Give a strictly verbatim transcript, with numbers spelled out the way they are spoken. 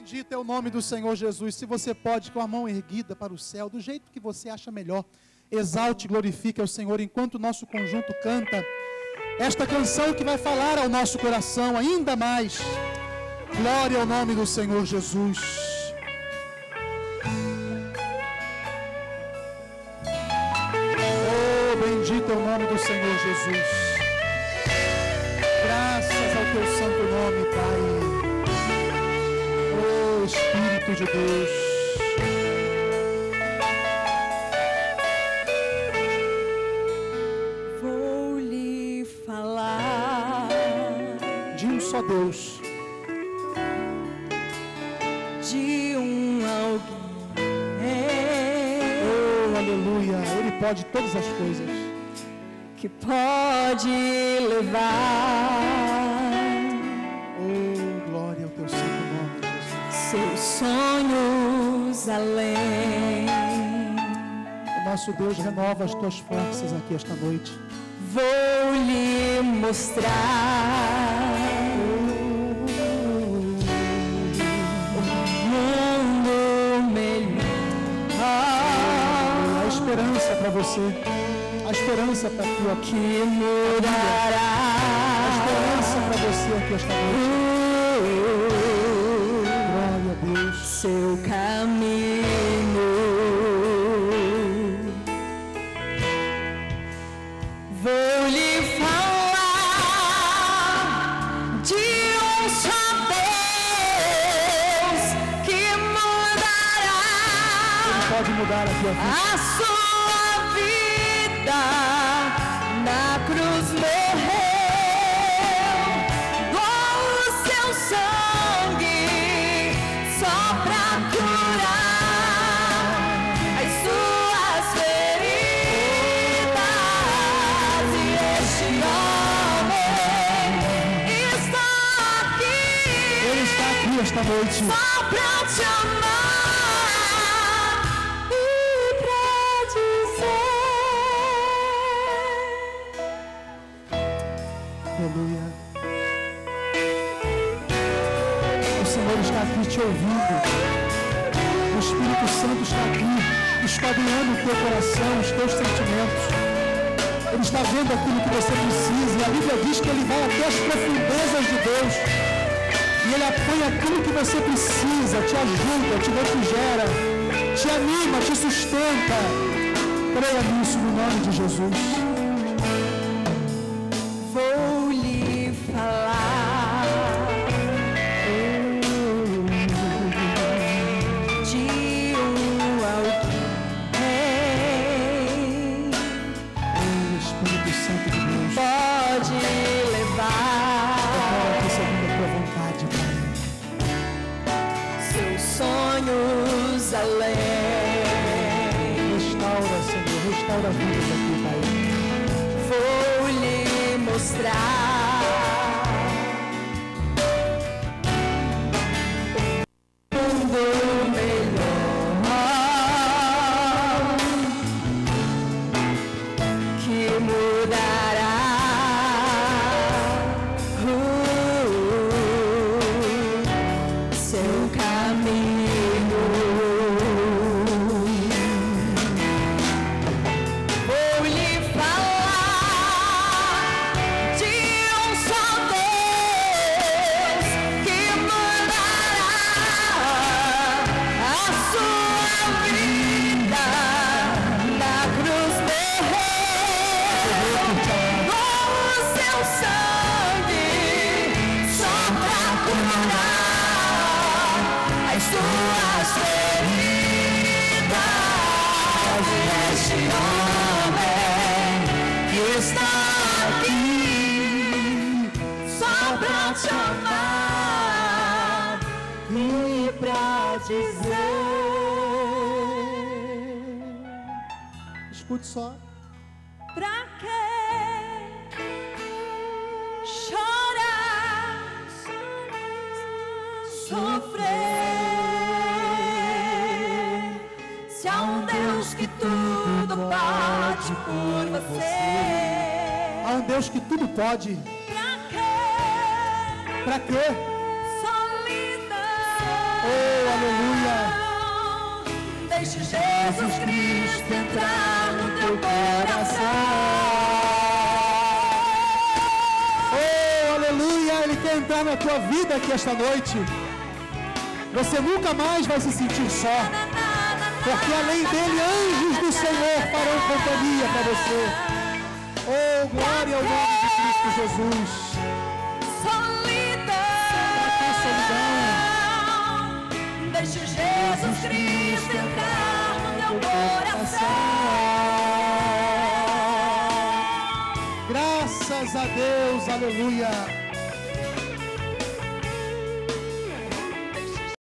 Bendito é o nome do Senhor Jesus. Se você pode, com a mão erguida para o céu, do jeito que você acha melhor, exalte e glorifique ao Senhor enquanto o nosso conjunto canta esta canção que vai falar ao nosso coração ainda mais. Glória ao nome do Senhor Jesus. Oh, bendito é o nome do Senhor Jesus. Graças ao teu santo nome, Pai. Oh, Espírito de Deus. Vou lhe falar de um só Deus, de um alguém. oh, aleluia, Ele pode todas as coisas, que pode levar, oh, glória ao teu santo nome, Jesus. Seus sonhos além. O nosso Deus renova as tuas forças aqui esta noite. Vou lhe mostrar um mundo melhor. A esperança para você, a esperança para tu aqui, que mudará, a esperança para você aqui esta noite. Glória a Deus. Seu caminho. Vou lhe falar de um só Deus que mudará. Ele pode mudar aqui a vida. A sua vida na cruz morreu, com o seu sangue só pra curar as suas feridas. E este homem está aqui, Ele está aqui esta noite. só pra te amar. Aleluia. O Senhor está aqui te ouvindo. O Espírito Santo está aqui, esquadrinhando o teu coração, os teus sentimentos. Ele está vendo aquilo que você precisa. E a Bíblia diz que Ele vai até as profundezas de Deus. E Ele apanha aquilo que você precisa, te ajuda, te refrigera, te anima, te sustenta. Creia nisso no nome de Jesus. Vou lhe falar de um alguém. O Espírito Santo de Deus Pode eu levar quero aqui segundo a tua vontade, Pai. seus sonhos além. Restaura, Senhor, restaura a vida aqui, Pai. Vou lhe mostrar um mundo melhor que mudará uh, seu caminho. Vou lhe falar de um só Deus que mudará a sua vida na cruz morreu, com o seu sangue só pra curar as suas feridas. Este homem que está aqui só pra te amar e pra dizer. Escute só. Pra que chorar, sofrer, se há um Deus que tudo pode por você? Há um Deus que tudo pode. Pra que Pra quê? solidão? Oh, Deixe Jesus Cristo entrar no teu coração. Oh, aleluia! Ele quer entrar na tua vida aqui esta noite. Você nunca mais vai se sentir só, porque além dele, anjos do Senhor farão companhia para você. Oh, glória ao nome de Cristo Jesus. Deixe Jesus Cristo entrar no teu coração. Graças a Deus, aleluia.